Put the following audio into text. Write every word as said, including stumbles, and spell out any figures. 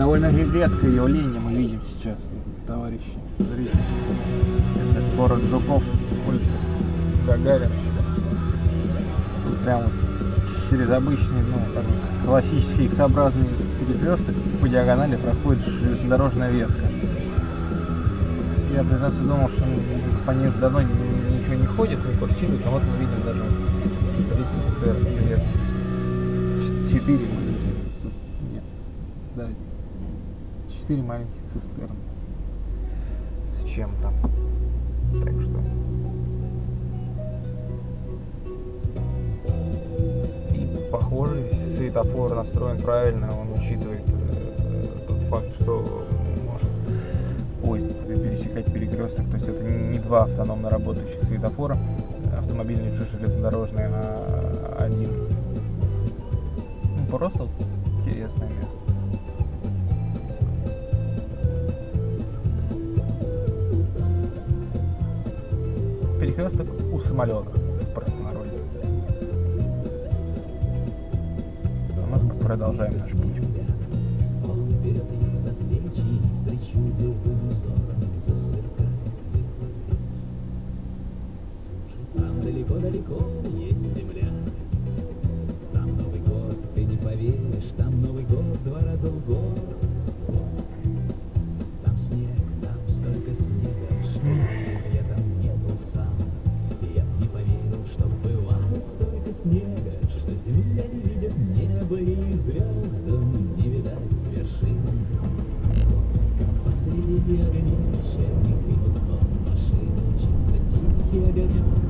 довольно редкое явление мы видим сейчас, товарищи зрители. Это город Жуковский, улица Гагарина. Тут прям вот через обычный, ну, как бы, классический X-образный перекресток по диагонали проходит железнодорожная ветка. Я, признаться, думал, что по ней уже давно ничего не ходит, не курсирует, но вот мы видим даже три цистерны, нет, четыре маленьких цистерны, нет, да, четыре маленьких цистерны с чем-то, так что и похоже, светофор настроен правильно, он учитывает э, тот факт, что может поезд пересекать перекресток, то есть это не два автономно работающих светофора, автомобильный и железнодорожный, а один. Ну, просто вот интересное место. Перекресток у самолета, в простонародье. А мы продолжаем наш путь. Далеко есть земля, там Новый год, ты не поверишь, там Новый год два раза в год. Там снег, там столько снега, что если я там не был сам, я б не поверил, что бывает столько снега, что земля не видит небо и звездам не видать вершин. Посреди огней вечерних и уклон машин мчится тихий огонек.